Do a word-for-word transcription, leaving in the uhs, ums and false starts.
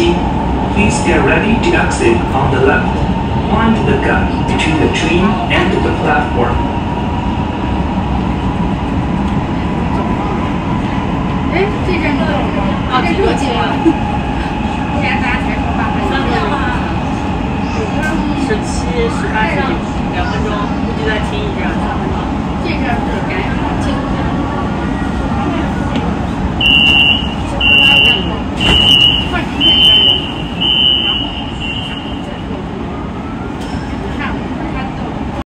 机 Please get ready to exit on the left. Mind the gap between the train and the platform. 哎，这站到了吗？啊，这是我进了。